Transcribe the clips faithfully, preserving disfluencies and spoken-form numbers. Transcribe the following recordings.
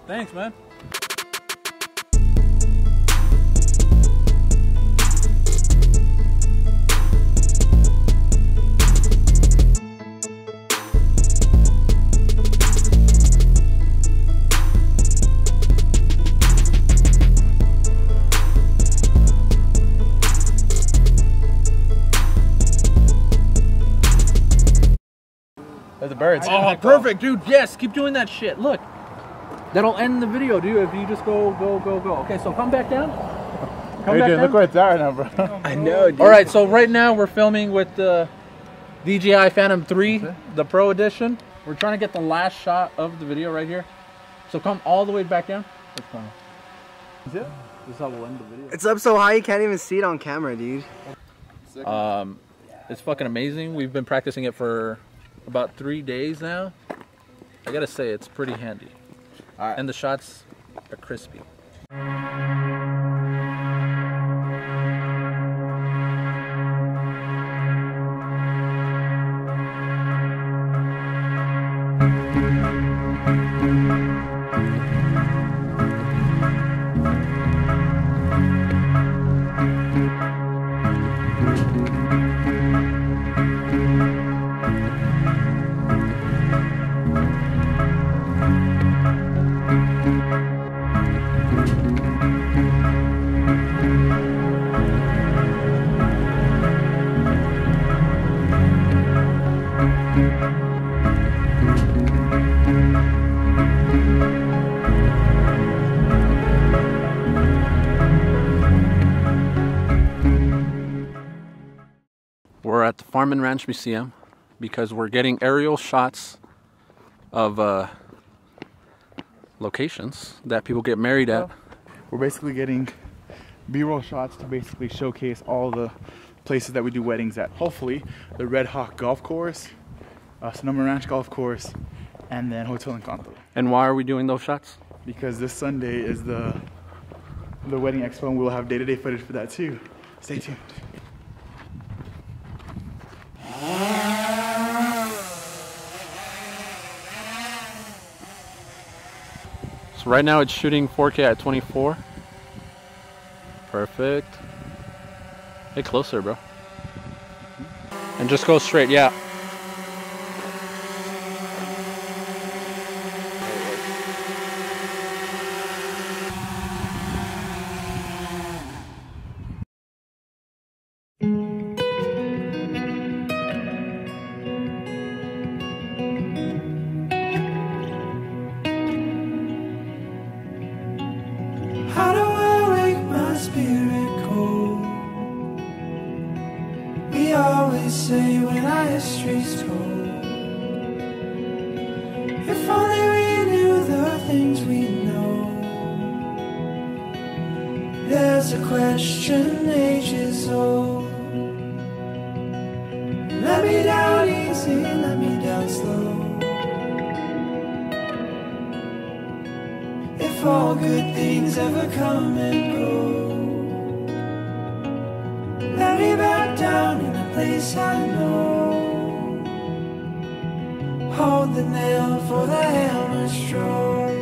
Thanks, man. There's the birds. Oh, perfect, dude. Yes, keep doing that shit. Look, that'll end the video, dude, if you just go, go, go, go. Okay, so come back down. Come hey, back dude, down. look where it's at right now, bro. I know, dude. All right, so right now we're filming with the D J I Phantom three, the Pro Edition. We're trying to get the last shot of the video right here. So come all the way back down. That's fine. Is it? This is how we'll end the video. It's up so high you can't even see it on camera, dude. Um, it's fucking amazing. We've been practicing it for about three days now. I gotta say, it's pretty handy. All right. And the shots are crispy. We're at the Farm and Ranch Museum because we're getting aerial shots of uh, locations that people get married at. We're basically getting B-roll shots to basically showcase all the places that we do weddings at. Hopefully, the Red Hawk Golf Course, uh, Sonoma Ranch Golf Course, and then Hotel Encanto. And why are we doing those shots? Because this Sunday is the the wedding expo, and we'll have day-to-day footage for that too. Stay tuned. So right now it's shooting four K at twenty-four. Perfect. Get closer, bro. And just go straight, yeah. How do I wake my spirit cold? We always say when our history's told, if only we knew the things we know. There's a question ages old. Let me down easy, let me down slow. If all good things ever come and go, let me back down in a place I know. Hold the nail for the hammer stroke.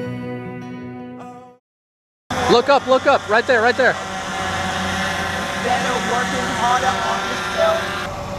Look up, look up, right there, right there. Better working harder on yourself.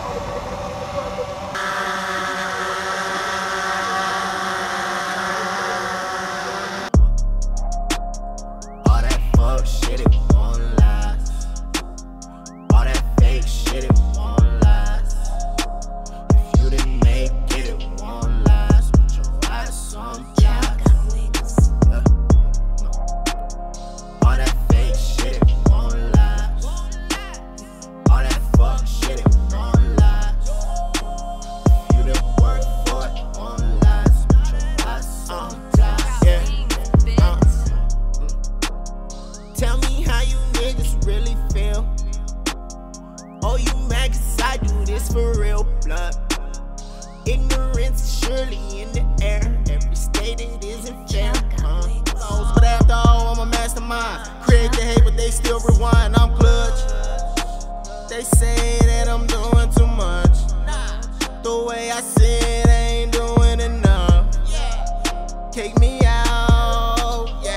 For real blood. Ignorance is surely in the air. Every state it isn't fair. Uh, but after all, I'm a mastermind. Create the hate, but they still rewind. I'm clutch. They say that I'm doing too much. The way I see it, I ain't doing enough. Take me out.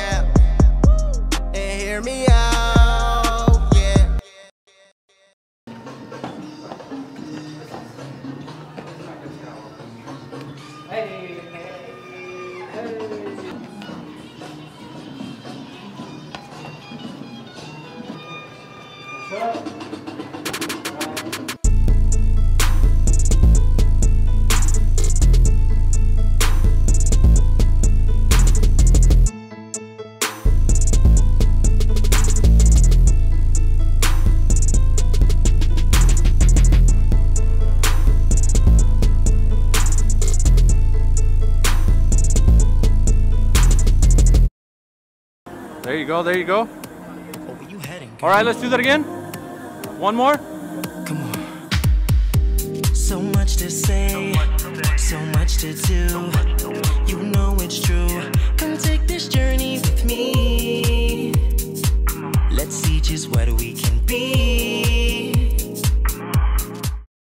There you go, there you go. Oh, where you heading? All right, let's do that again. One more. Come on. So much to say, so much to do. You know it's true. Come take this journey with me. Let's see just what we can be.